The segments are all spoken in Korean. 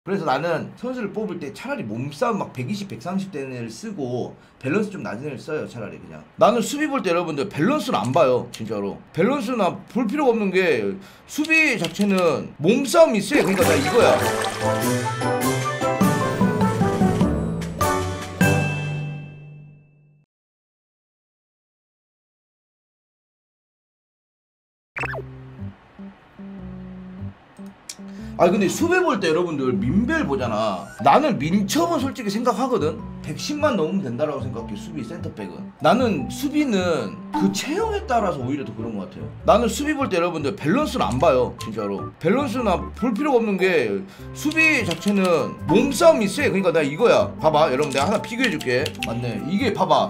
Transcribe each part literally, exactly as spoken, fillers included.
그래서 나는 선수를 뽑을 때 차라리 몸싸움 막 백이십, 백삼십 되는 애를 쓰고 밸런스 좀 낮은 애를 써요. 차라리 그냥. 나는 수비 볼 때 여러분들 밸런스는 안 봐요. 진짜로. 밸런스나 볼 필요가 없는 게 수비 자체는 몸싸움이 세. 그러니까 나 이거야. 아 근데 수비 볼 때 여러분들 민벨 보잖아. 나는 민첩은 솔직히 생각하거든. 백십만 넘으면 된다라고 생각해. 수비 센터백은. 나는 수비는 그 체형에 따라서 오히려 더 그런 것 같아요. 나는 수비 볼 때 여러분들 밸런스를 안 봐요. 진짜로. 밸런스나 볼 필요가 없는 게 수비 자체는 몸싸움이 세. 그러니까 내가 이거야. 봐봐 여러분, 내가 하나 비교해줄게. 맞네. 이게 봐봐,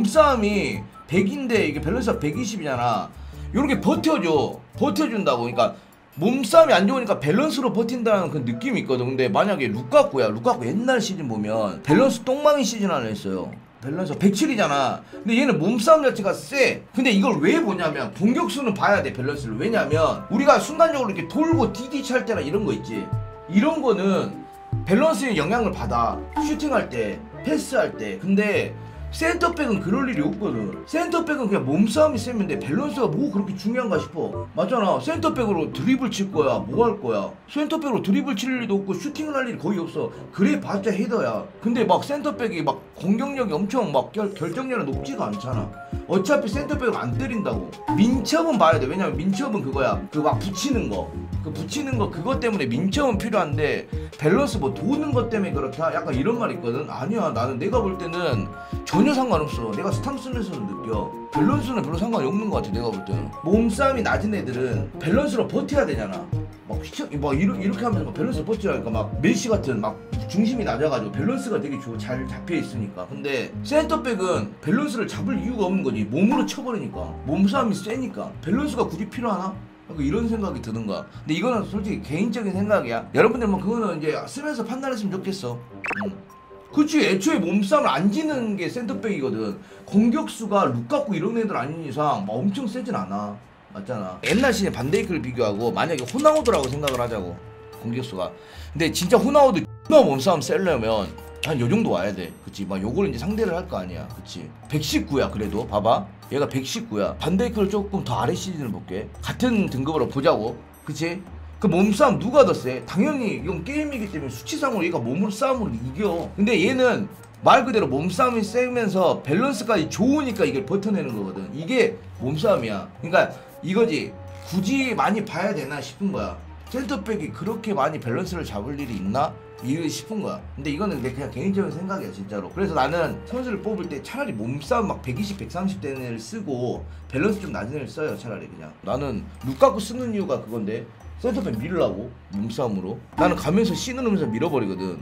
몸싸움이 백인데 이게 밸런스가 백이십이잖아 요렇게 버텨줘. 버텨준다고. 그러니까 몸싸움이 안 좋으니까 밸런스로 버틴다는 그 느낌이 있거든. 근데 만약에 루카쿠야. 루카쿠 옛날 시즌 보면 밸런스 똥망이 시즌 하나 했어요. 밸런스 백칠이잖아 근데 얘는 몸싸움 자체가 세. 근데 이걸 왜 보냐면 공격수는 봐야 돼 밸런스를. 왜냐면 우리가 순간적으로 이렇게 돌고 디디치 할 때나 이런 거 있지. 이런 거는 밸런스에 영향을 받아. 슈팅할 때, 패스할 때. 근데 센터백은 그럴 일이 없거든. 센터백은 그냥 몸싸움이 세면 돼. 밸런스가 뭐 그렇게 중요한가 싶어. 맞잖아. 센터백으로 드리블 칠 거야. 뭐 할 거야. 센터백으로 드리블 칠 일도 없고 슈팅을 할 일이 거의 없어. 그래 봤자 헤더야. 근데 막 센터백이 막 공격력이 엄청 막 결, 결정력이 높지가 않잖아. 어차피 센터백을 안 때린다고. 민첩은 봐야 돼. 왜냐면 민첩은 그거야. 그 막 붙이는 거. 그 붙이는 거 그것 때문에 민첩은 필요한데 밸런스 뭐 도는 것 때문에 그렇다? 약간 이런 말 있거든. 아니야. 나는 내가 볼 때는 전혀 상관없어. 내가 스탕 쓰면서도 느껴. 밸런스는 별로 상관이 없는 것 같아. 내가 볼 때는. 몸싸움이 낮은 애들은 밸런스로 버텨야 되잖아. 막 휘청, 막 이렇게, 이렇게 하면서 막 밸런스로 버텨야 하니까 막 메시 같은 막 중심이 낮아가지고 밸런스가 되게 좋, 잘 잡혀 있으니까. 근데 센터백은 밸런스를 잡을 이유가 없는 거지. 몸으로 쳐버리니까. 몸싸움이 세니까. 밸런스가 굳이 필요하나? 이런 생각이 드는 거야. 근데 이거는 솔직히 개인적인 생각이야. 여러분들 뭐 그거는 이제 쓰면서 판단했으면 좋겠어. 응. 그치. 애초에 몸싸움을 안 지는 게 센터백이거든. 공격수가 루카쿠 이런 애들 아닌 이상 막 엄청 세진 않아. 맞잖아. 옛날 시즌 반데이크를 비교하고 만약에 호나우드라고 생각을 하자고. 공격수가. 근데 진짜 호나우드 X나 몸싸움 세려면 한 요정도 와야 돼. 그치. 막 요걸 이제 상대를 할 거 아니야. 그치. 백십구야 그래도. 봐봐. 얘가 백십구야. 반데이크를 조금 더 아래 시즌을 볼게. 같은 등급으로 보자고. 그치. 그 몸싸움 누가 더 세? 당연히 이건 게임이기 때문에 수치상으로 얘가 몸으로 싸움으로 이겨. 근데 얘는 말 그대로 몸싸움이 세면서 밸런스까지 좋으니까 이걸 버텨내는 거거든. 이게 몸싸움이야. 그러니까 이거지. 굳이 많이 봐야 되나 싶은 거야. 센터백이 그렇게 많이 밸런스를 잡을 일이 있나? 이거 싶은 거야. 근데 이거는 내 그냥 개인적인 생각이야 진짜로. 그래서 나는 선수를 뽑을 때 차라리 몸싸움 막 백이십, 백삼십 되는 애를 쓰고 밸런스 좀 낮은 애를 써요. 차라리 그냥. 나는 루카쿠 쓰는 이유가 그건데 센터백 밀으려고. 몸싸움으로. 나는 가면서 씨누르면서 밀어버리거든.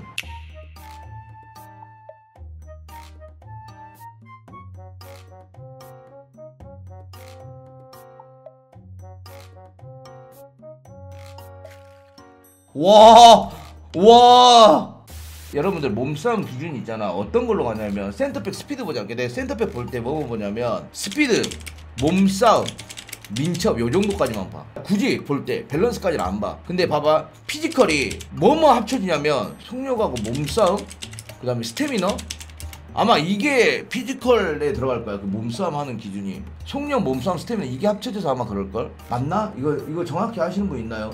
와, 와. 여러분들 몸싸움 기준이 있잖아. 어떤 걸로 가냐면 센터백 스피드 보자. 내가 센터백 볼 때 뭐 보냐면 스피드, 몸싸움, 민첩 요 정도까지만 봐. 굳이 볼 때 밸런스까지는 안 봐. 근데 봐봐. 피지컬이 뭐뭐 합쳐지냐면 속력하고 몸싸움, 그 다음에 스태미너. 아마 이게 피지컬에 들어갈 거야. 그 몸싸움 하는 기준이. 속력, 몸싸움, 스태미너 이게 합쳐져서 아마 그럴걸? 맞나? 이거 이거 정확히 아시는 분 있나요?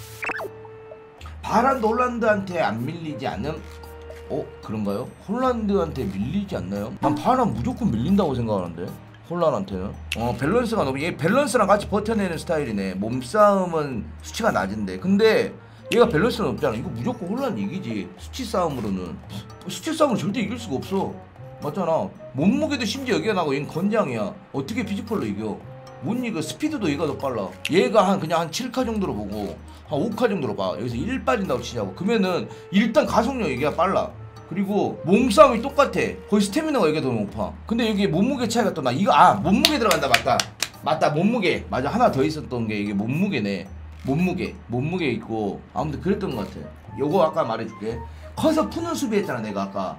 바란도 홀란드한테 안 밀리지 않음? 어? 그런가요? 홀란드한테 밀리지 않나요? 난 바란 무조건 밀린다고 생각하는데 홀란한테는. 어 밸런스가 너무, 얘 밸런스랑 같이 버텨내는 스타일이네. 몸싸움은 수치가 낮은데 근데 얘가 밸런스는 없잖아. 이거 무조건 홀란 이기지. 수치 싸움으로는. 수치 싸움으로 절대 이길 수가 없어. 맞잖아. 몸무게도 심지어 여기가 나고 얘는 건장이야. 어떻게 피지컬로 이겨? 못 이겨. 스피드도 얘가 더 빨라. 얘가 한 그냥 한 칠 카 정도로 보고 한 오 카 정도로 봐. 여기서 일 빠진다고 치자고. 그러면은 일단 가속력 얘가 빨라. 그리고 몸싸움이 똑같아. 거의 스태미너가 여기가 더 높아. 근데 여기 몸무게 차이가 또 나. 이거 아 몸무게 들어간다. 맞다. 맞다. 몸무게. 맞아. 하나 더 있었던 게 이게 몸무게네. 몸무게. 몸무게 있고 아무튼 그랬던 것 같아. 요거 아까 말해줄게. 커서 푸는 수비 했잖아 내가 아까.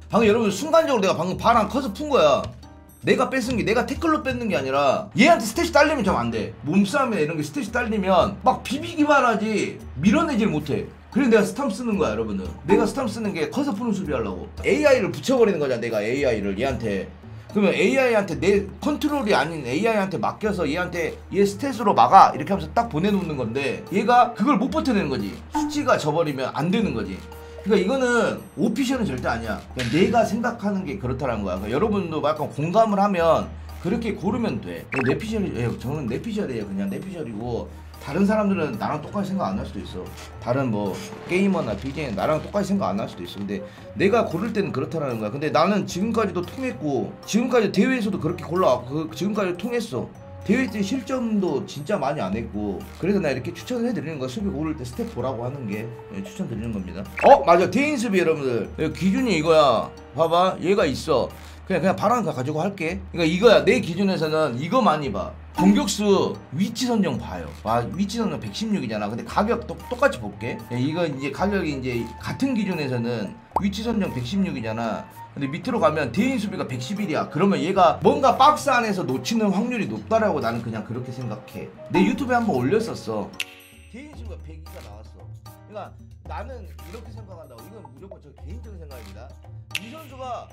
방금 여러분 순간적으로 내가 방금 바람 커서 푼 거야. 내가 뺏은 게 내가 태클로 뺏는 게 아니라 얘한테 스탯이 딸리면 좀 안 돼. 몸싸움이나 이런 게 스탯이 딸리면 막 비비기만 하지 밀어내질 못해. 그래서 내가 스탐 쓰는 거야 여러분들. 내가 스탐 쓰는 게 커서 푸는 수비 하려고. 에이아이를 붙여버리는 거잖아 내가 에이아이를 얘한테. 그러면 에이아이한테 내 컨트롤이 아닌 에이아이한테 맡겨서 얘한테 얘 스탯으로 막아 이렇게 하면서 딱 보내놓는 건데 얘가 그걸 못 버텨내는 거지. 수치가 져버리면 안 되는 거지. 그러니까 이거는 오피셜은 절대 아니야. 그냥 내가 생각하는 게 그렇다는 거야. 그러니까 여러분도 약간 공감을 하면 그렇게 고르면 돼. 내 피셜이, 저는 내 피셜이에요. 그냥 내 피셜이고 다른 사람들은 나랑 똑같이 생각 안 할 수도 있어. 다른 뭐 게이머나 비제이는 나랑 똑같이 생각 안 할 수도 있어. 근데 내가 고를 때는 그렇다는 거야. 근데 나는 지금까지도 통했고 지금까지 대회에서도 그렇게 골라왔고 지금까지 통했어. 대회 때 실점도 진짜 많이 안 했고 그래서 나 이렇게 추천을 해드리는 거야. 수비 고를 때 스텝 보라고 하는 게 예, 추천드리는 겁니다. 어 맞아 대인 수비 여러분들 기준이 이거야. 봐봐 얘가 있어. 그냥 그냥 바람 가지고 할게. 그러니까 이거야. 내 기준에서는 이거 많이 봐. 공격수 위치 선정 봐요. 와 위치 선정 백십육이잖아. 근데 가격 또, 똑같이 볼게. 예, 이거 이제 가격이 이제 같은 기준에서는 위치 선정 백십육이잖아. 근데 밑으로 가면 대인 수비가 백십일이야. 그러면 얘가 뭔가 박스 안에서 놓치는 확률이 높다라고 나는 그냥 그렇게 생각해. 내 유튜브에 한번 올렸었어. 대인 수비가 백이가 나왔어. 그러니까 나는 이렇게 생각한다고. 이건 무조건 저 개인적인 생각입니다. 이 선수가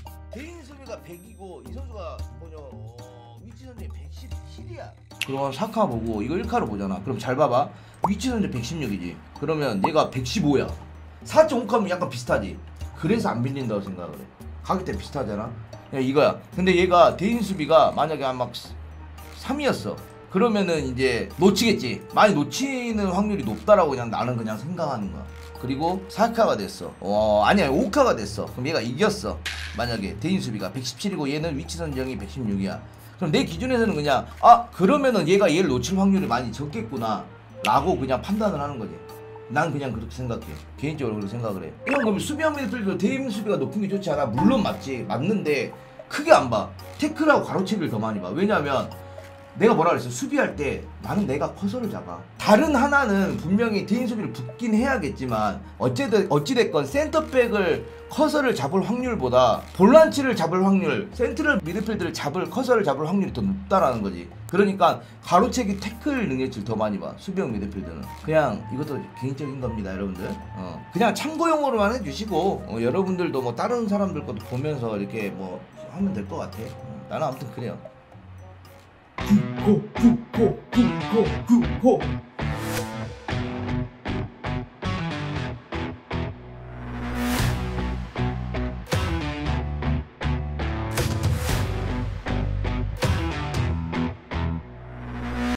대인 수비가 백이고 이 선수가 뭐냐 어, 위치 선정이 백십칠이야. 그럼 사카 보고 이거 일 카로 보잖아. 그럼 잘 봐봐. 위치 선정 백십육이지. 그러면 얘가 백십오야. 사 점 오 카면 약간 비슷하지. 그래서 안 밀린다고 생각을 해. 가격대 비슷하잖아. 야, 이거야. 근데 얘가 대인 수비가 만약에 한 막 삼이었어. 그러면은 이제 놓치겠지. 많이 놓치는 확률이 높다라고 그냥 나는 그냥 생각하는 거야. 그리고 사 카가 됐어. 어 아니야 오 카가 됐어. 그럼 얘가 이겼어. 만약에 대인 수비가 백십칠이고 얘는 위치 선정이 백십육이야. 그럼 내 기준에서는 그냥 아 그러면은 얘가 얘를 놓칠 확률이 많이 적겠구나 라고 그냥 판단을 하는 거지. 난 그냥 그렇게 생각해. 개인적으로 그렇게 생각을 해. 형 그럼 수비형 미드필더 대인 수비가 높은 게 좋지 않아? 물론 맞지. 맞는데 크게 안 봐. 태클하고 가로채기를 더 많이 봐. 왜냐면 내가 뭐라 그랬어. 수비할 때 나는 내가 커서를 잡아. 다른 하나는 분명히 대인 수비를 붙긴 해야겠지만 어찌됐, 어찌됐건 센터백을 커서를 잡을 확률보다 볼란치를 잡을 확률, 센트럴 미드필드를 잡을 커서를 잡을 확률이 더 높다라는 거지. 그러니까 가로채기 태클 능력치를 더 많이 봐. 수비형 미드필드는. 그냥 이것도 개인적인 겁니다 여러분들. 어. 그냥 참고용으로만 해주시고 어, 여러분들도 뭐 다른 사람들 것도 보면서 이렇게 뭐 하면 될 것 같아. 어, 나는 아무튼 그래요. 구호 구호 구호 구호